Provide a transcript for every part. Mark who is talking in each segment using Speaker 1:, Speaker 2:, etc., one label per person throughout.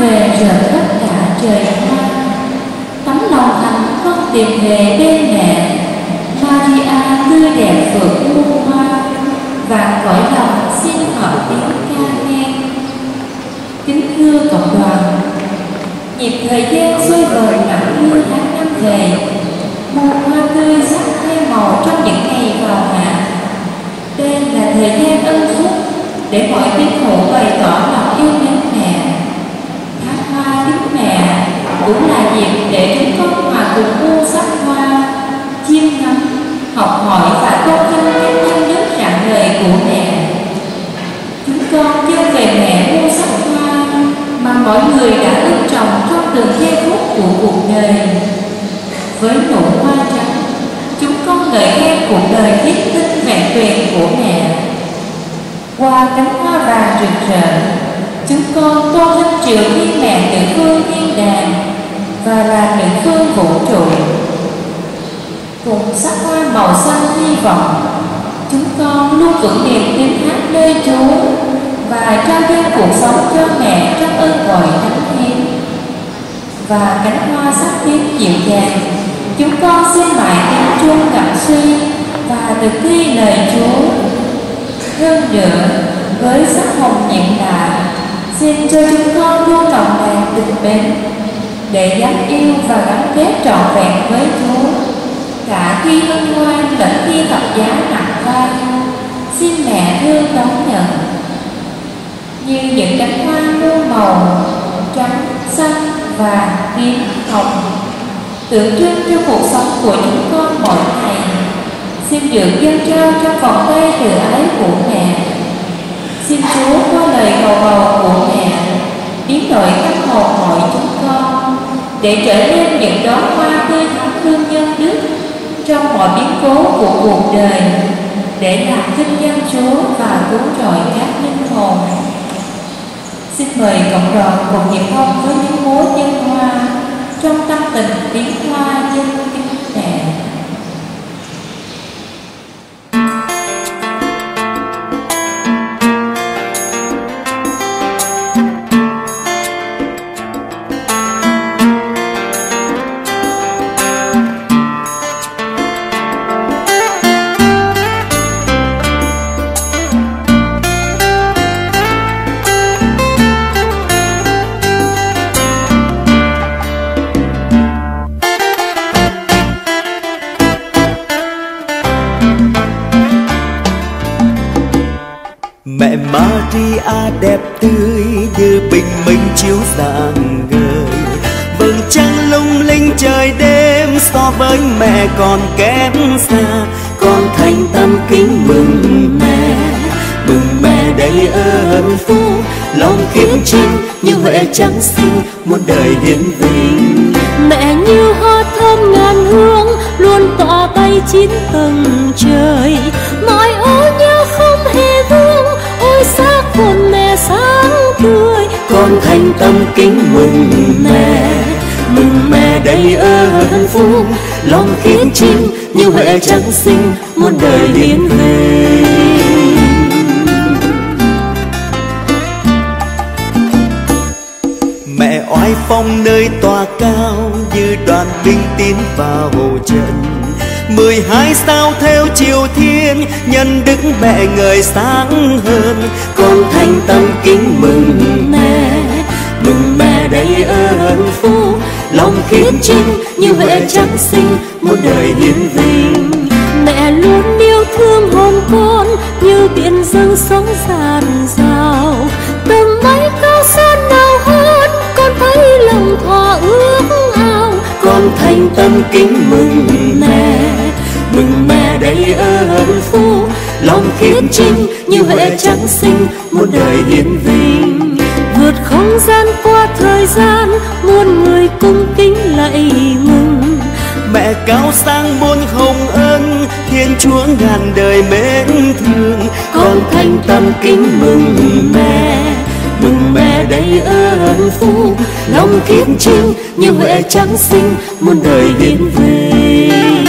Speaker 1: về rợn tất cả trời hoa. Tấm lòng hạnh con tìm về bên mẹ, Maria tươi đẹp vượt muôn hoa, và cõi lòng xin hợp tiếng ca khen. Kính thưa cộng đoàn, nhịp thời gian xuôi vời nặng như tháng năm về, muôn hoa tươi sắc theo màu trong những ngày vào hạ. Đây là thời gian ân phúc để mọi tín hữu bày tỏ lòng yêu mến mẹ. Tháng hoa kính mẹ cũng là dịp để chúng con hòa cùng muôn sắc hoa, chiêm ngắm, học hỏi và tôn vinh các nhân đức rạng ngời của mẹ. Chúng con dâng về mẹ muôn sắc hoa mà mọi người đã ươm trồng trong từng giây phút của cuộc đời. Với nụ hoa trắng, chúng con ngợi khen cuộc đời thiết tinh vẹn tuyền của mẹ. Qua cánh hoa vàng rực rỡ, chúng con tôn vinh triệu thiên mẹ nữ phương thiên đàng và là nữ phương vũ trụ. Cùng sắc hoa màu xanh hy vọng, chúng con luôn vững niềm tin hát nơi Chúa và trao dâng cuộc sống cho mẹ trong ơn gọi thánh hiến. Và cánh hoa sắc tím dịu dàng, chúng con xin mãi tiếng chuông ngậm suy và thực thi lời Chúa. Hơn nữa, với sắc hồng nhiệm lạ, xin cho chúng con luôn nồng nàn tình mến để dám yêu và gắn kết trọn vẹn với Chúa, cả khi hân hoan lẫn khi thập giá nặng vai. Xin mẹ thương đón nhận như những cánh hoa muôn màu trắng, xanh, vàng, tím, hồng, tượng trưng cho cuộc sống của chúng con mỗi ngày. Xin được dâng trao trong vòng tay từ ái của mẹ. Xin Chúa qua lời cầu bầu của mẹ biến đổi tâm hồn mọi chúng con để trở nên những đóa hoa tươi thắm hương nhân đức trong mọi biến cố của cuộc đời, để làm vinh danh Chúa và cứu rỗi các linh hồn. Xin mời cộng đoàn cùng nhịp hông với những múa dân hoa trong tâm tình tiếng hoa dân kính mẹ.
Speaker 2: Mẹ Maria đẹp tươi như bình minh chiếu rạng ngời, vầng trăng lung linh trời đêm so với mẹ còn kém xa. Con thành tâm kính mừng mẹ đầy ơn phúc, lòng khiêm trinh như huệ trắng xinh muôn đời hiển vinh.
Speaker 3: Mẹ như hoa thơm ngàn hương luôn tỏa bay chín tầng trời, mọi ô nhớ không hề vương, ôi sắc hồn mẹ sáng tươi.
Speaker 2: Con thành tâm kính mừng mẹ đầy ơn phúc, lòng khiêm trinh như huệ trắng xinh muôn đời hiển vinh. Mẹ oai phong nơi tòa cao như đoàn binh tiến vào trận, 12 sao theo chiều thiên nhân đức mẹ ngời sáng hơn. Con thành tâm kính mừng mẹ đầy ơn phúc, lòng khiêm trinh như huệ trắng xinh muôn đời hiển vinh.
Speaker 3: Mẹ luôn yêu thương hồn con như biển dâng sóng dạt dào, tầng mây cao sơn nào hơn con thấy lòng thỏa ước ao.
Speaker 2: Con thành tâm kính mừng mẹ đầy ơn phúc, lòng khiêm trinh như huệ trắng xinh muôn đời hiển vinh.
Speaker 3: Vượt không gian qua thời gian, muôn người cung kính lạy mừng.
Speaker 2: Mẹ cao sang muôn hồng ân, thiên chúa ngàn đời mến thương. Con thành tâm kính mừng mẹ đầy ơn phúc, lòng khiêm trinh như huệ trắng xinh muôn đời hiển vinh.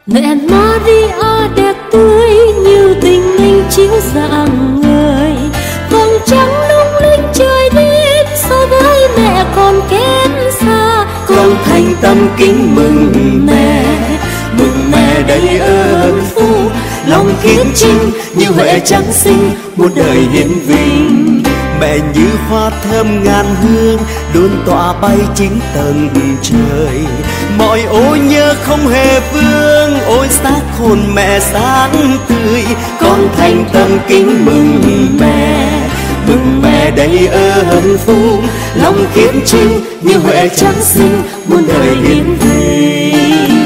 Speaker 3: Mẹ Maria đẹp tươi như tình anh chiếu rạng ngời, vầng trăng lung linh trời đến so với mẹ còn kém xa.
Speaker 2: Con thành tâm kính mừng mẹ đầy ơn phúc, lòng khiết trinh như Huệ trắng xinh muôn đời hiển vinh. Mẹ như hoa thơm ngàn hương đôn tỏa bay chính tầng trời, mọi ô nhớ không hề vương, ôi xác hồn mẹ sáng tươi. Con thành tâm kính mừng mẹ đầy ơn phúc, lòng khiết trinh như Huệ trắng xinh muôn đời hiển vinh.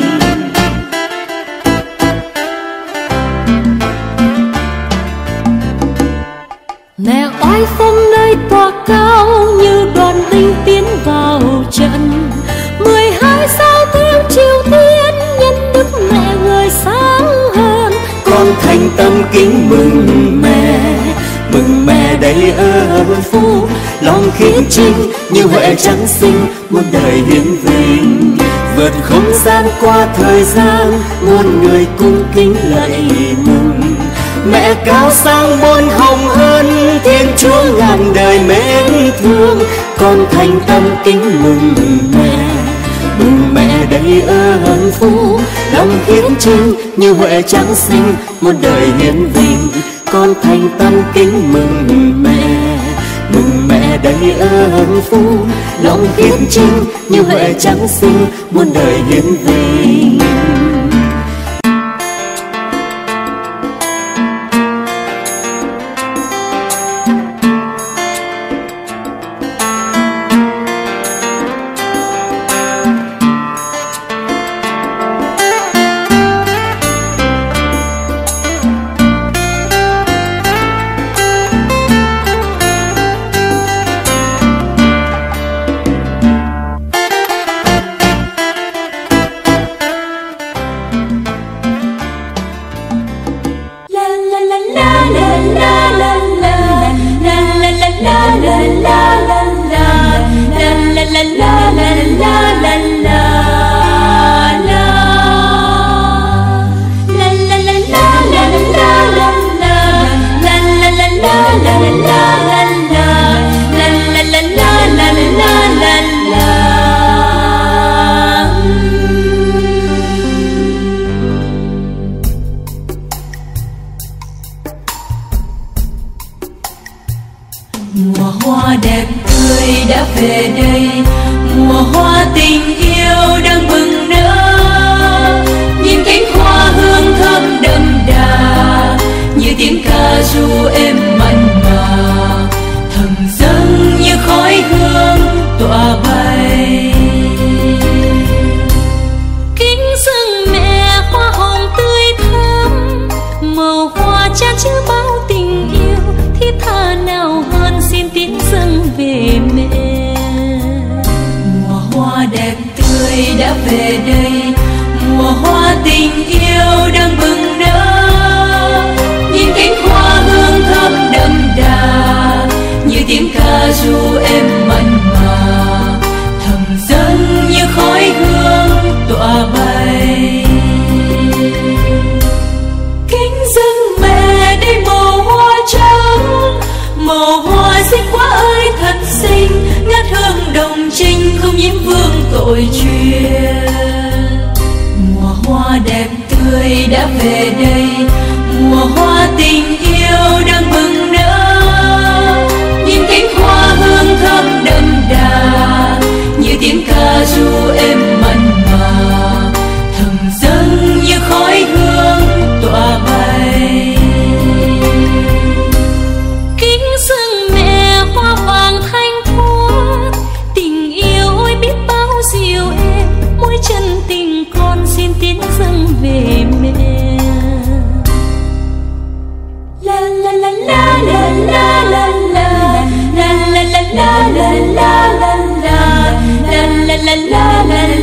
Speaker 3: Mẹ oai phong nơi tòa cao như đoàn binh tiến vào trận, 12 sao theo chiều tiên nhân đức mẹ người sáng hơn.
Speaker 2: Con thành tâm kính mừng mẹ đầy ơn phúc, lòng khiết trinh như Huệ trắng xinh muôn đời hiển vinh. Vượt không gian qua thời gian muôn người cung kính lạy mừng, mẹ cao sang muôn hồng ân, Thiên Chúa ngàn đời mến thương. Con thành tâm kính mừng mẹ đầy ơn phúc, lòng khiết trinh như Huệ trắng xinh muôn đời hiển vinh. Con thành tâm kính mừng mẹ đầy ơn phúc, lòng khiết trinh như Huệ trắng xinh muôn đời hiển vinh.
Speaker 1: Mùa hoa đẹp tươi đã về đây, mùa hoa tình yêu đang bừng nở. Nhìn cánh hoa hương thơm đậm đà, như tiếng ca ru êm mặn mà, thầm dâng như khói hương tỏa bay.
Speaker 3: Kính dâng mẹ hoa hồng tươi thắm, màu hoa chan chứa bao tình yêu, thiết tha nào hơn xin tiến dâng về mẹ.
Speaker 1: Mùa hoa đẹp tươi đã về đây, mùa hoa tình yêu đang bừng nở. Nhìn cánh hoa hương thơm đậm đà, như tiếng ca ru êm mặn mà, thầm dâng như khói hương tỏa bay. Kính dâng mẹ đây màu hoa trắng, màu hoa xinh quá ơi thật xinh, ngát hương đồng trinh không nhiễm vương tội truyền. Mùa hoa đẹp tươi đã về đây, mùa hoa tình yêu đang bừng nở. Nhìn cánh hoa hương thơm đậm đà, như tiếng ca ru êm mặn mà, thầm dâng như khói hương tỏa bay.
Speaker 3: Kính dâng mẹ hoa vàng thanh thoát, tình yêu ôi biết bao dịu êm, mỗi chân tình con xin tiến dâng về mẹ.
Speaker 1: La la la la la la la la la la la la la la la la la la la la